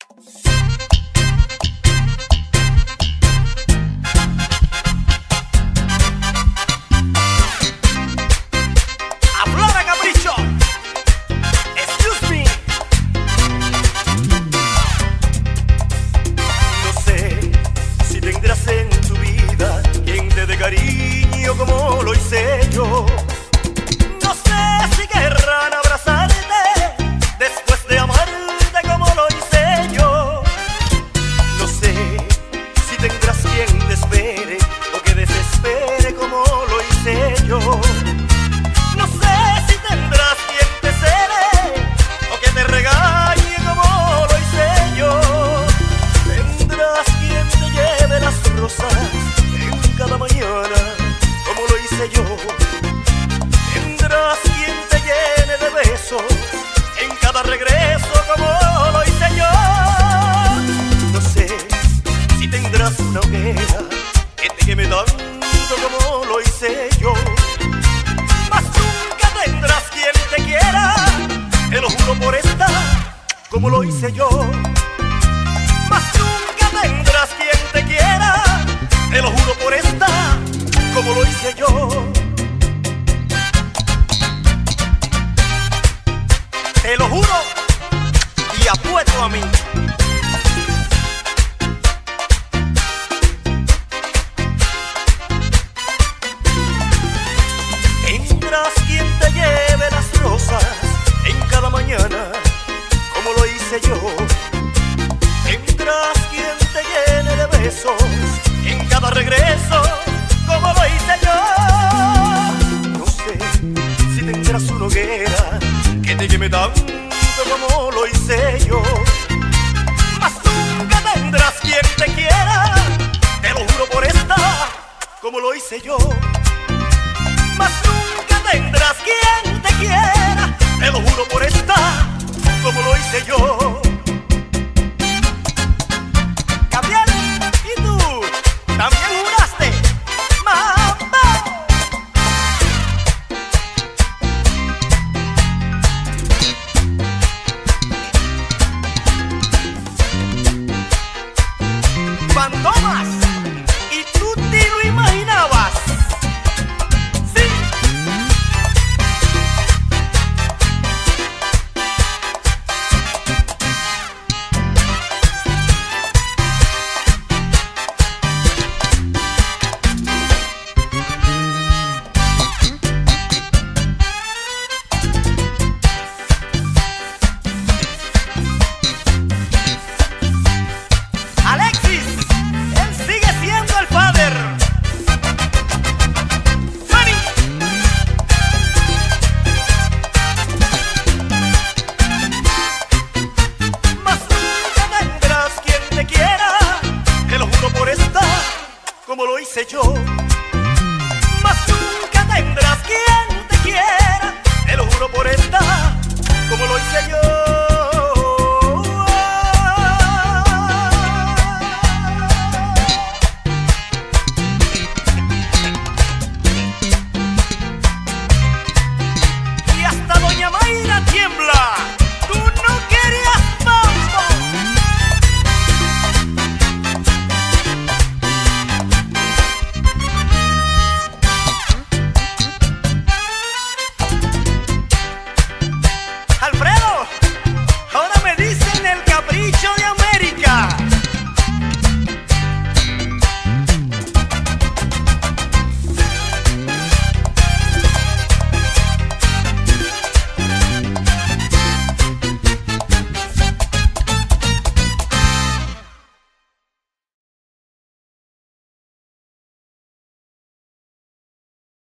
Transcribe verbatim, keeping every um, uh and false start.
Cariño como lo hice yo. No sé si querrán abrazarte después de amarte como lo hice yo. No sé si tendrás quien te espere o que desespere como lo hice yo. No sé si tendrás quien te cele o que te regañe como lo hice yo. Tendrás quien te lleve las rosas cada mañana, como lo hice yo. Tendrás quien te llene de besos en cada regreso, como lo hice yo. No sé si tendrás una hoguera que te queme tanto como lo hice yo. Mas nunca tendrás quien te quiera, te lo juro por esta, como lo hice yo. Mas nunca tendrás quien te quiera, te lo juro por esta, como lo hice yo. Te lo juro y apuesto a mí. Tendrás quien te lleve las rosas en cada mañana, como lo hice yo. Tendrás quien te llene de besos en cada regreso, como lo hice yo. No sé si tendrás una hoguera que te queme tanto como lo hice yo. Mas nunca tendrás quien te quiera, te lo juro por esta, como lo hice yo.